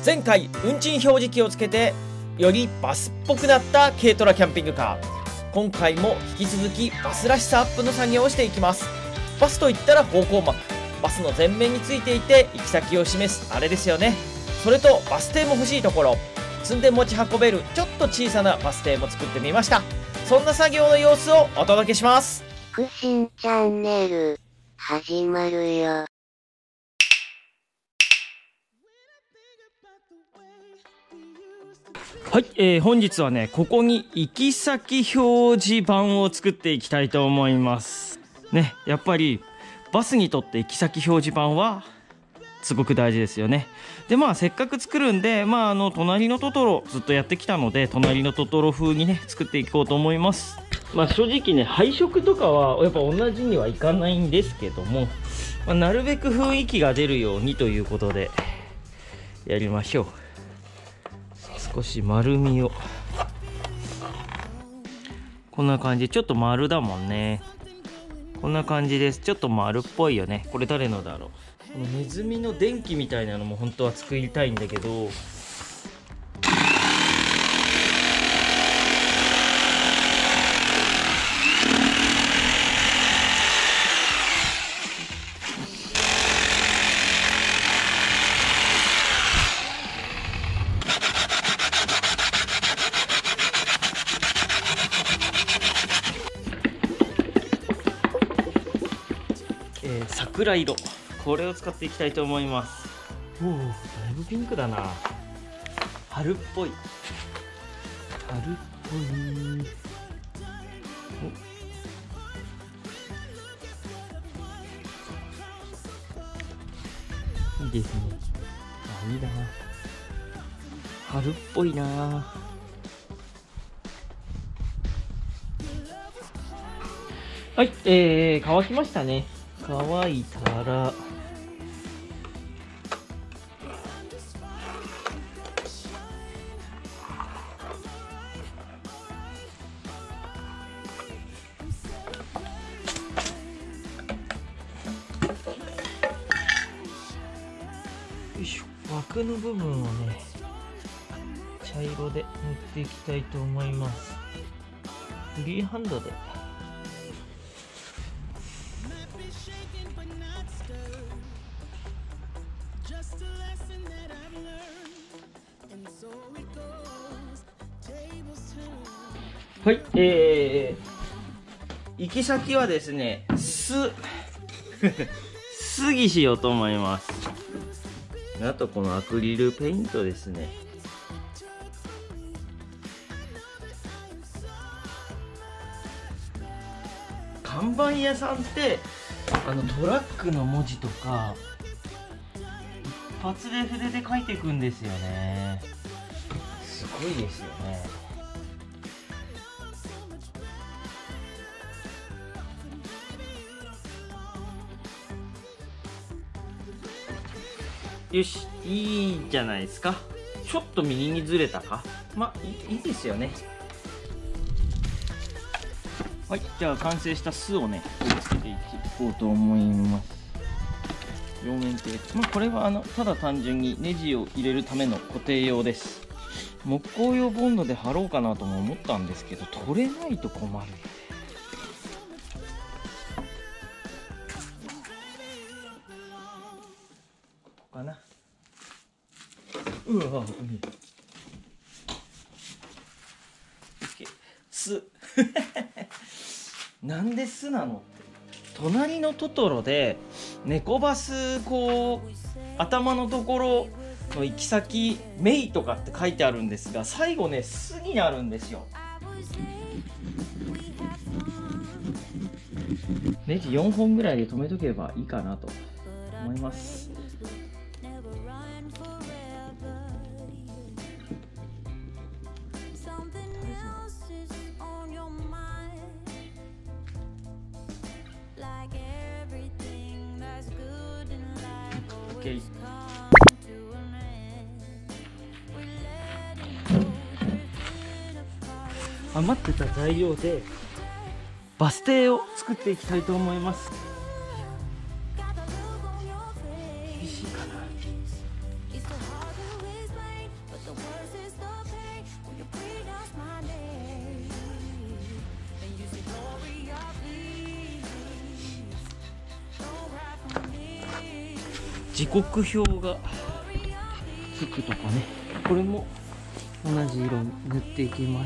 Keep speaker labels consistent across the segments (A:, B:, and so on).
A: 前回運賃表示器をつけてよりバスっぽくなった軽トラキャンピングカー。今回も引き続きバスらしさアップの作業をしていきます。バスといったら方向幕、バスの前面についていて行き先を示すあれですよね。それとバス停も欲しいところ、積んで持ち運べるちょっと小さなバス停も作ってみました。そんな作業の様子をお届けします。
B: 福新チャンネル始まるよ。
A: はい、本日はね、ここに行き先表示板を作っていきたいと思いますね。やっぱりバスにとって行き先表示板はすごく大事ですよね。でせっかく作るんで、隣のトトロずっとやってきたので、隣のトトロ風にね作っていこうと思います。正直ね、配色とかはやっぱ同じにはいかないんですけども、なるべく雰囲気が出るようにということでやりましょう。少し丸みを、こんな感じ。ちょっと丸だもんね。こんな感じです。ちょっと丸っぽいよね。これ誰のだろう。このネズミの電気みたいなのも本当は作りたいんだけど、桜色、これを使っていきたいと思います。おお、だいぶピンクだな。春っぽい、春っぽい。いいですね。いいな、春っぽいな。はい、乾きましたね。乾いたらよいしょ、枠の部分をね茶色で塗っていきたいと思います。フリーハンドで。はい、行き先はですね、杉しようと思います。あとこのアクリルペイントですね。看板屋さんってトラックの文字とか一発で筆で書いていくんですよね。すごいですよね。よし、いいじゃないですか。ちょっと右にずれたか。いいですよね。はい、じゃあ完成した巣をねつけていこうと思います。両面テープ、これはただ単純にネジを入れるための固定用です。木工用ボンドで貼ろうかなとも思ったんですけど、取れないと困る。かな。うわ、巣なんで巣なのって。隣のトトロで猫バス、頭のところの行き先メイとかって書いてあるんですが、最後ね巣になるんですよ。ネジ4本ぐらいで止めとけばいいかなと思います。OK。余ってた材料でバス停を作っていきたいと思います。厳しいかな。 時刻表がつくとかね、これも同じ色塗っていきます。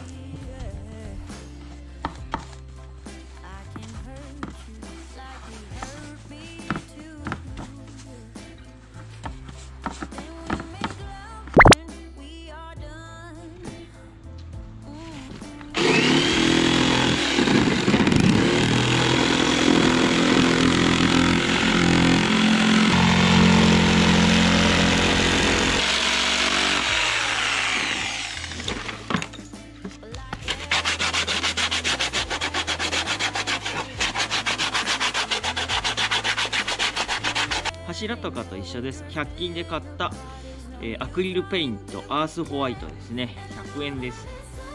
A: 柱とかと一緒です。100均で買った、アクリルペイントアースホワイトですね。100円です。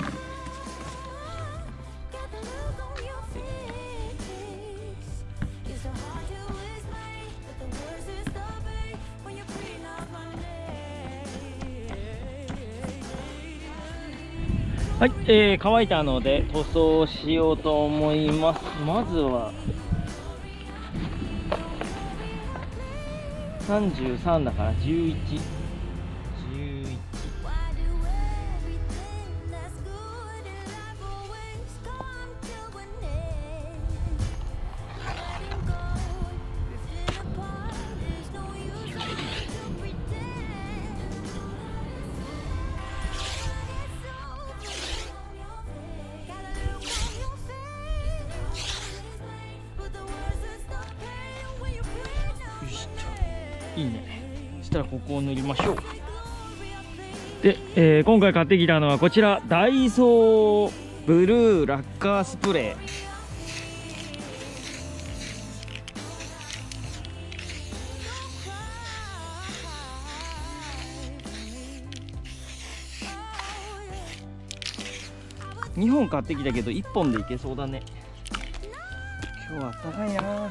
A: はい、乾いたので塗装しようと思います。まずは33だから11。いいね。そしたらここを塗りましょう。で、今回買ってきたのはこちら、ダイソーブルーラッカースプレー。2本買ってきたけど1本でいけそうだね。今日は暖かいな。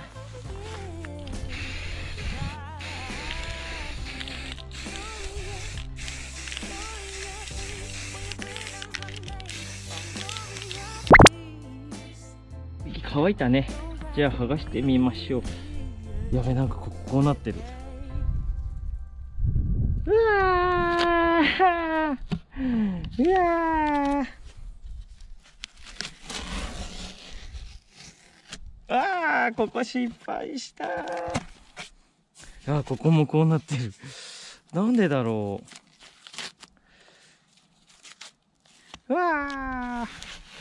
A: 乾いたね。じゃあ剥がしてみましょう。やべ、なんかこうなってる。うわーうわーあー、ここ失敗したー。あ、ここもこうなってる。なんでだろう。うわー、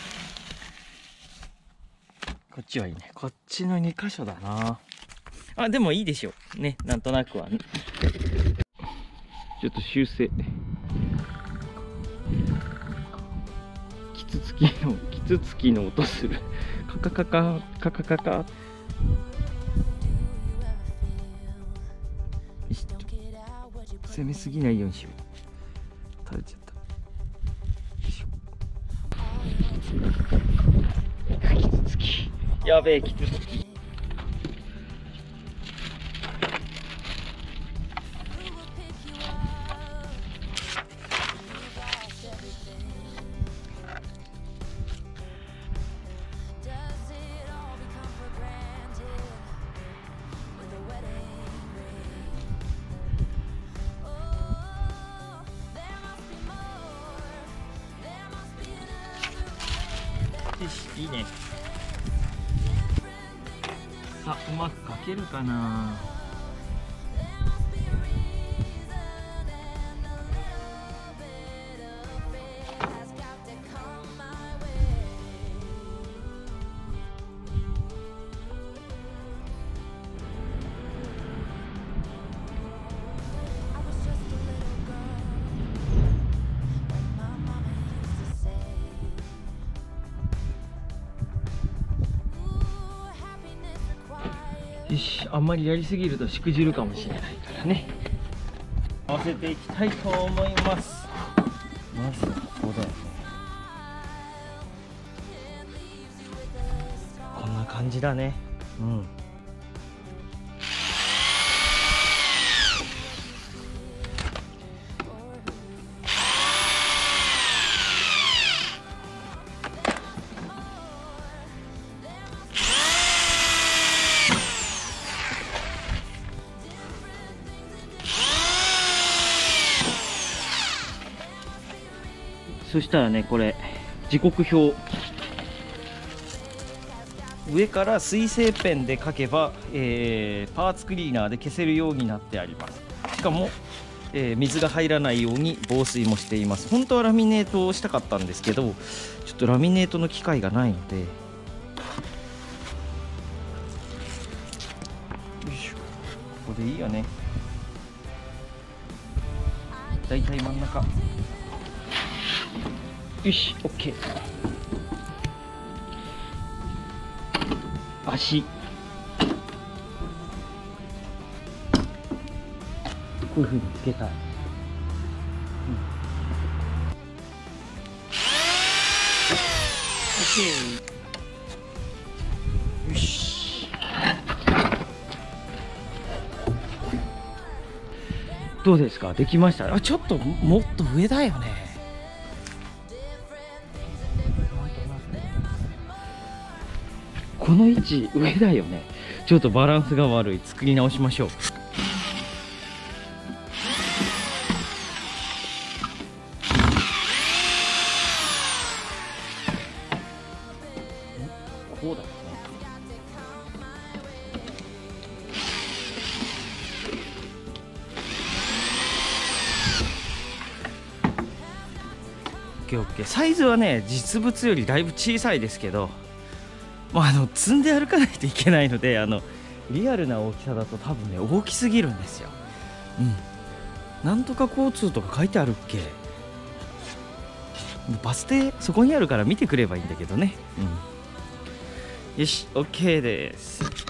A: こっちはいいね。こっちの2箇所だな。あ、でもいいでしょうね。なんとなくはね。ちょっと修正。キツツキの音する。カカカカカカカカ。よし、攻めすぎないようにしよう。垂れちゃった。よいしょ。キツツキ。やべえ、キツツキ。よし、いいね。さあ、うまく描けるかな。よし、あんまりやりすぎるとしくじるかもしれないからね。合わせていきたいと思います。まずはここだよね。こんな感じだね。うん。 そしたらね、これ時刻表、上から水性ペンで書けば、パーツクリーナーで消せるようになってあります。しかも、水が入らないように防水もしています。本当はラミネートをしたかったんですけど、ちょっとラミネートの機械がないので、よいしょ、ここでいいよね。だいたい真ん中。よし、 OK。 足、こういうふうにつけたい。OK。 よし、どうですか、できました。あ、ちょっともっと上だよね。この位置上だよね。ちょっとバランスが悪い。作り直しましょう。こうだね。OK。 サイズはね、実物よりだいぶ小さいですけど、積んで歩かないといけないので、リアルな大きさだと多分ね、大きすぎるんですよ。なんとか交通とか書いてあるっけ。バス停そこにあるから見てくればいいんだけどね。よし、 OK です。